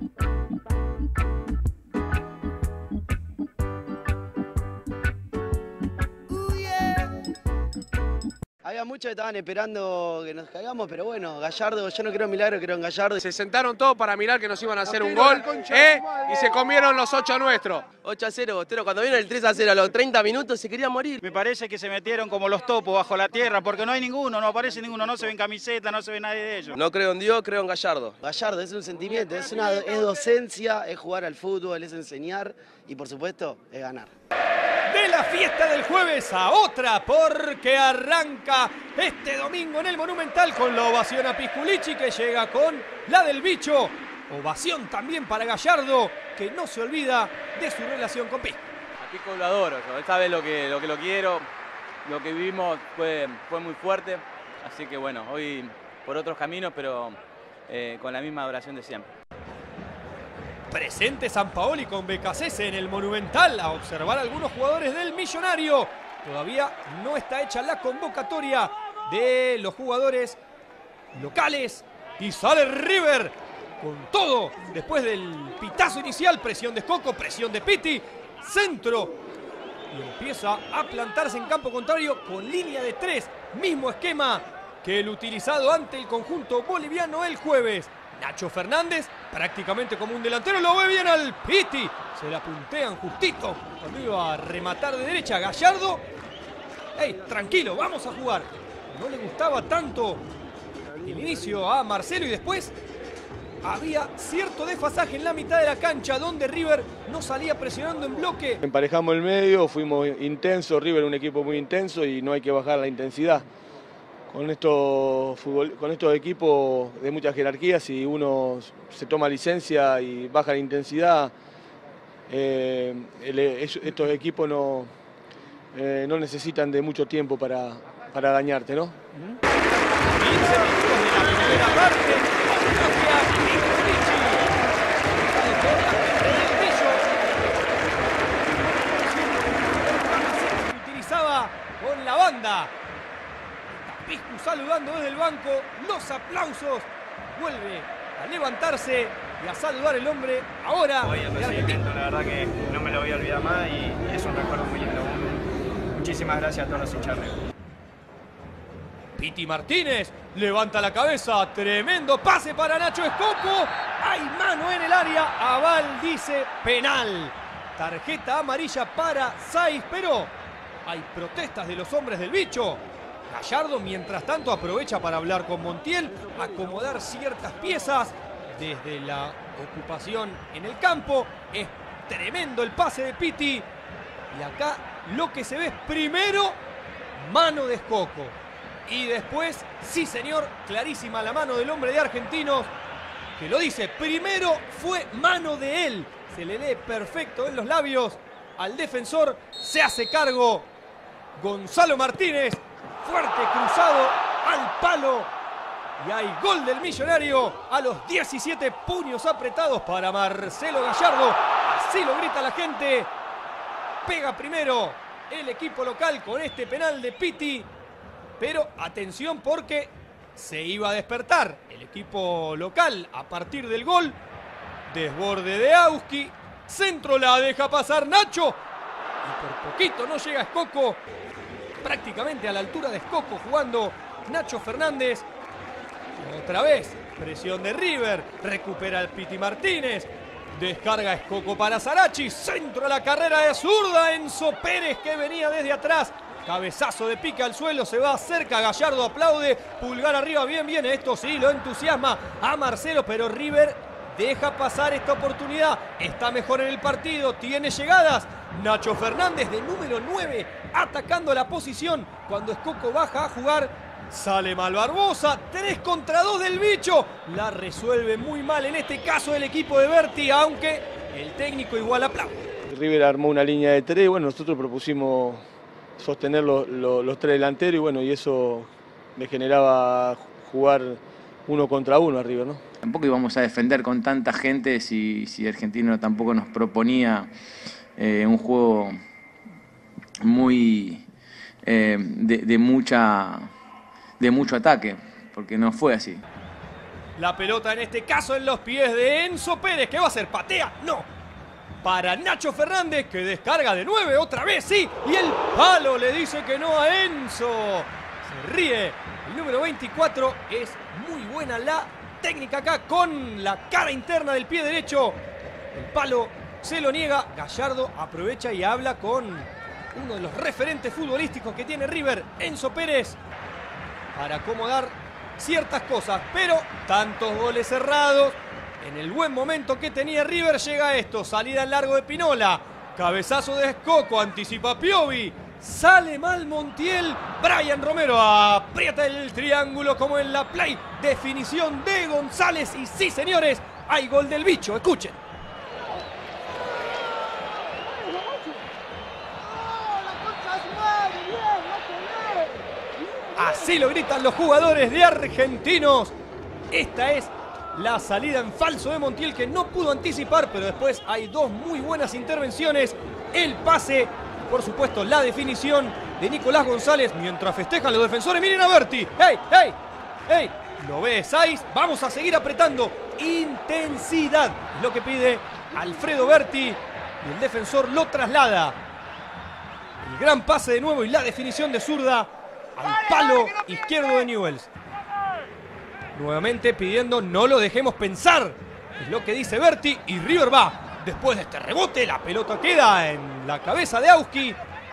Había muchos que estaban esperando que nos caigamos, pero bueno, Gallardo, yo no creo en milagro, creo en Gallardo. Se sentaron todos para mirar que nos iban a hacer un gol, y se comieron los 8 nuestros. 8-0, Bostero, cuando vieron el 3-0 a los 30 minutos se quería morir. Me parece que se metieron como los topos bajo la tierra, porque no hay ninguno, no aparece ninguno, no se ven camisetas, no se ve nadie de ellos. No creo en Dios, creo en Gallardo. Gallardo es un sentimiento, es docencia, es jugar al fútbol, es enseñar y por supuesto es ganar. De la fiesta del jueves a otra, porque arranca este domingo en el Monumental con la ovación a Pisculichi, que llega con la del Bicho. Ovación también para Gallardo, que no se olvida de su relación con Pisco. A Pisco lo adoro, él sabe lo que lo quiero, lo que vivimos fue muy fuerte, así que bueno, hoy por otros caminos, pero con la misma adoración de siempre. Presente Sampaoli con Becasese en el Monumental a observar a algunos jugadores del Millonario. Todavía no está hecha la convocatoria de los jugadores locales. Y sale River con todo después del pitazo inicial. Presión de Scocco, presión de Pitti. Centro. Y empieza a plantarse en campo contrario con línea de 3. Mismo esquema que el utilizado ante el conjunto boliviano el jueves. Nacho Fernández, prácticamente como un delantero, lo ve bien al Pitti. Se la puntean justito cuando iba a rematar de derecha. Gallardo, hey, tranquilo, vamos a jugar. No le gustaba tanto el inicio a Marcelo y después había cierto desfasaje en la mitad de la cancha donde River no salía presionando en bloque. Emparejamos el medio, fuimos intensos, River un equipo muy intenso y no hay que bajar la intensidad. Con estos equipos de muchas jerarquías, si uno se toma licencia y baja la intensidad, estos equipos no necesitan de mucho tiempo para dañarte, ¿no? 15 minutos de la primera parte. Utilizaba con la banda. Piscu saludando desde el banco, los aplausos, vuelve a levantarse y a saludar el hombre ahora. Hoy el recibimiento, la verdad que no me lo voy a olvidar más y es un recuerdo muy lindo. Muchísimas gracias a todos los hinchas. Pitti Martínez levanta la cabeza, tremendo pase para Nacho Scocco. Hay mano en el área, Aval dice penal. Tarjeta amarilla para Saiz, pero hay protestas de los hombres del Bicho. Gallardo, mientras tanto, aprovecha para hablar con Montiel, acomodar ciertas piezas desde la ocupación en el campo. Es tremendo el pase de Pitti. Y acá lo que se ve es primero mano de Scocco. Y después, sí señor, clarísima la mano del hombre de Argentinos, que lo dice, primero fue mano de él. Se le lee perfecto en los labios al defensor. Se hace cargo Gonzalo Martínez. Fuerte cruzado al palo y hay gol del Millonario a los 17, puños apretados para Marcelo Gallardo. Así lo grita la gente. Pega primero el equipo local con este penal de Pitti, pero atención porque se iba a despertar el equipo local a partir del gol. Desborde de Auski, centro, la deja pasar Nacho y por poquito no llega Scocco. Prácticamente a la altura de Scocco jugando Nacho Fernández. Otra vez, presión de River, recupera el Pitti Martínez, descarga Scocco para Sarachi, centro a la carrera de zurda, Enzo Pérez que venía desde atrás, cabezazo de pique al suelo, se va cerca, Gallardo aplaude, pulgar arriba, bien, esto sí lo entusiasma a Marcelo, pero River deja pasar esta oportunidad, está mejor en el partido, tiene llegadas. Nacho Fernández de número 9 atacando la posición cuando Scocco baja a jugar. Sale mal Barbosa, 3 contra 2 del Bicho. La resuelve muy mal en este caso el equipo de Berti, aunque el técnico igual aplaude. River armó una línea de 3, bueno, nosotros propusimos sostener los 3 delanteros y bueno, y eso me generaba jugar 1 contra 1 a River, ¿no? Tampoco íbamos a defender con tanta gente si Argentino tampoco nos proponía un juego muy de mucho ataque, porque no fue así. La pelota en este caso en los pies de Enzo Pérez. ¿Qué va a hacer? ¿Patea? No. Para Nacho Fernández, que descarga de 9 otra vez, sí. Y el palo le dice que no a Enzo. Se ríe. El número 24. Es muy buena la técnica acá con la cara interna del pie derecho. El palo se lo niega. Gallardo aprovecha y habla con uno de los referentes futbolísticos que tiene River, Enzo Pérez, para acomodar ciertas cosas. Pero tantos goles cerrados. En el buen momento que tenía River llega esto. Salida en largo de Pinola. Cabezazo de Escoco. Anticipa Piovi. Sale mal Montiel. Brian Romero aprieta el triángulo como en la play. Definición de González. Y sí, señores, hay gol del bicho. Escuchen. Así lo gritan los jugadores de Argentinos. Esta es la salida en falso de Montiel, que no pudo anticipar, pero después hay dos muy buenas intervenciones. El pase, por supuesto, la definición de Nicolás González, mientras festejan los defensores. Miren a Berti. ¡Hey, hey, hey! Lo ve Saiz. Vamos a seguir apretando. Intensidad es lo que pide Alfredo Berti. Y el defensor lo traslada. El gran pase de nuevo y la definición de zurda al palo izquierdo de Newell's. Nuevamente pidiendo no lo dejemos pensar. Es lo que dice Berti. Y River va. Después de este rebote, la pelota queda en la cabeza de Auski.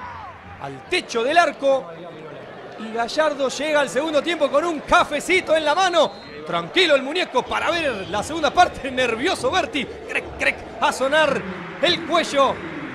Al techo del arco. Y Gallardo llega al segundo tiempo con un cafecito en la mano. Tranquilo el muñeco para ver la segunda parte. Nervioso Berti. Crec, crec, a sonar el cuello.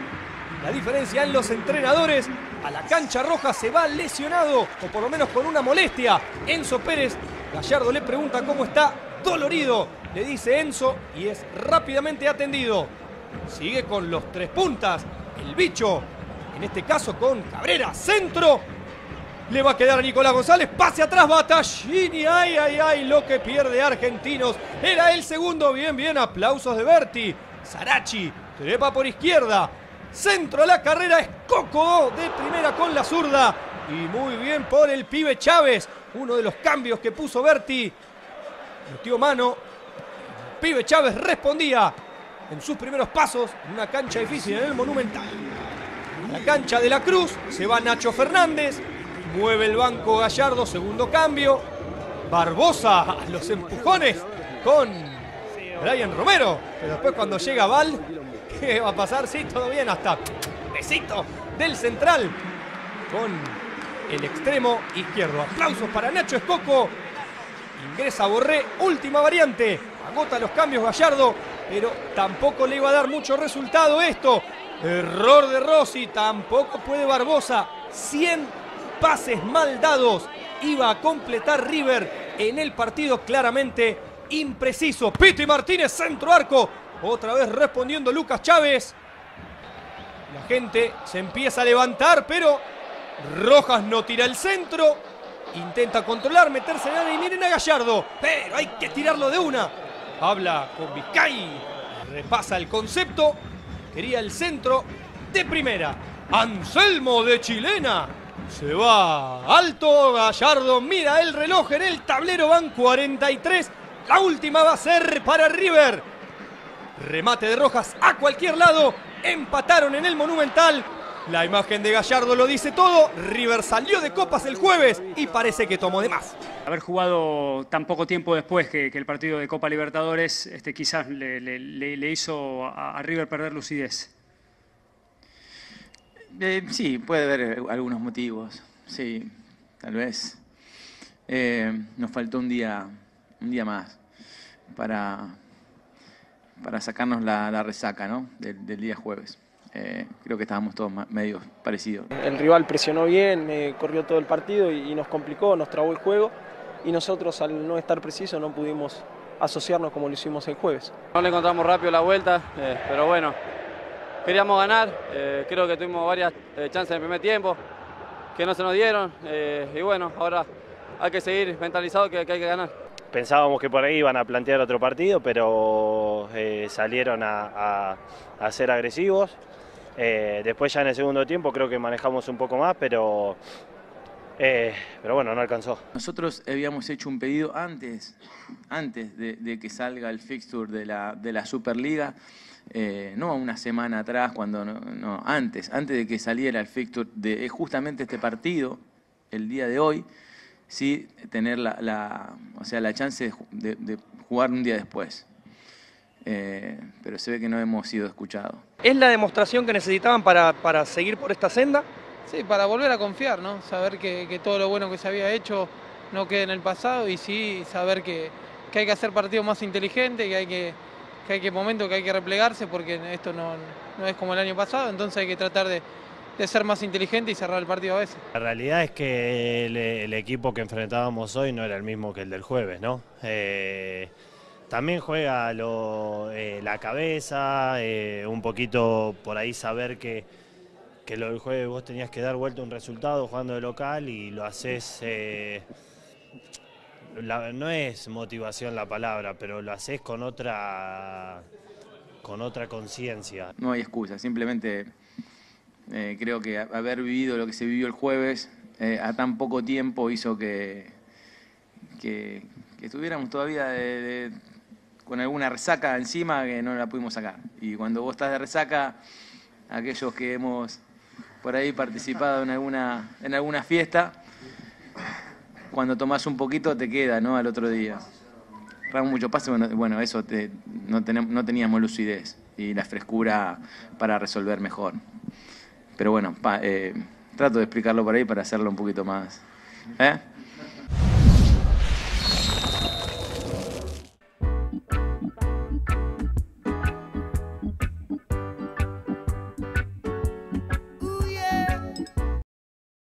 La diferencia en los entrenadores. A la cancha roja se va lesionado, o por lo menos con una molestia, Enzo Pérez. Gallardo le pregunta cómo está. Dolorido, le dice Enzo, y es rápidamente atendido. Sigue con los tres puntas. El bicho, en este caso con Cabrera. Centro. Le va a quedar a Nicolás González. Pase atrás, Battaglini. Ay, ay, ay, lo que pierde Argentinos. Era el segundo. Bien, bien. Aplausos de Berti. Sarachi trepa por izquierda. Centro a la carrera. Escoco de primera con la zurda. Y muy bien por el pibe Chávez. Uno de los cambios que puso Berti. Metió mano. El pibe Chávez respondía en sus primeros pasos en una cancha difícil en el Monumental. En la cancha de la Cruz se va Nacho Fernández. Mueve el banco Gallardo, segundo cambio. Barbosa a los empujones con Brian Romero. Pero después cuando llega Val, ¿qué va a pasar? Sí, todo bien, hasta besito del central con el extremo izquierdo. Aplausos para Nacho Escoco. Ingresa Borré, última variante. Agota los cambios Gallardo, pero tampoco le iba a dar mucho resultado esto. Error de Rossi, tampoco puede Barbosa. 100 pases mal dados iba a completar River en el partido, claramente impreciso. Piti Martínez, centro arco. Otra vez respondiendo Lucas Chávez. La gente se empieza a levantar, pero Rojas no tira el centro. Intenta controlar, meterse en área y miren a Gallardo. Pero hay que tirarlo de una. Habla con Vizcay. Repasa el concepto. Quería el centro de primera. Anselmo de chilena. Se va alto. Gallardo mira el reloj en el tablero. Van 43. La última va a ser para River. Remate de Rojas a cualquier lado. Empataron en el Monumental. La imagen de Gallardo lo dice todo. River salió de copas el jueves y parece que tomó de más. Haber jugado tan poco tiempo después que el partido de Copa Libertadores quizás le hizo a River perder lucidez. Sí, puede haber algunos motivos. Sí, tal vez. Nos faltó un día más para sacarnos la resaca, ¿no? del día jueves. Creo que estábamos todos medio parecidos. El rival presionó bien, corrió todo el partido y nos complicó, nos trabó el juego. Y nosotros, al no estar precisos, no pudimos asociarnos como lo hicimos el jueves. No le encontramos rápido la vuelta, pero bueno, queríamos ganar. Creo que tuvimos varias chances en el primer tiempo que no se nos dieron. Y bueno, ahora hay que seguir mentalizado que hay que ganar. Pensábamos que por ahí iban a plantear otro partido, pero salieron a ser agresivos. Después ya en el segundo tiempo creo que manejamos un poco más, pero pero bueno, no alcanzó. Nosotros habíamos hecho un pedido antes de que salga el fixture de la Superliga, no una semana atrás, antes de que saliera el fixture de justamente este partido, el día de hoy, sí tener la chance de jugar un día después. Pero se ve que no hemos sido escuchados. ¿Es la demostración que necesitaban para seguir por esta senda? Sí, para volver a confiar, ¿no? Saber que todo lo bueno que se había hecho no quede en el pasado y sí saber que hay que hacer partidos más inteligentes, que hay que momentos que hay que replegarse porque esto no es como el año pasado, entonces hay que tratar de ser más inteligente y cerrar el partido a veces. La realidad es que el equipo que enfrentábamos hoy no era el mismo que el del jueves, ¿no? También juega la cabeza, un poquito por ahí saber que lo del jueves vos tenías que dar vuelta un resultado jugando de local y lo haces, no es motivación la palabra, pero lo haces con otra conciencia. No hay excusa, simplemente creo que haber vivido lo que se vivió el jueves a tan poco tiempo hizo que estuviéramos todavía con alguna resaca encima que no la pudimos sacar. Y cuando vos estás de resaca, aquellos que hemos por ahí participado en alguna fiesta, cuando tomás un poquito te queda, ¿no? Al otro día. Raúl mucho pase, bueno, eso no teníamos lucidez y la frescura para resolver mejor. Pero bueno, trato de explicarlo por ahí para hacerlo un poquito más.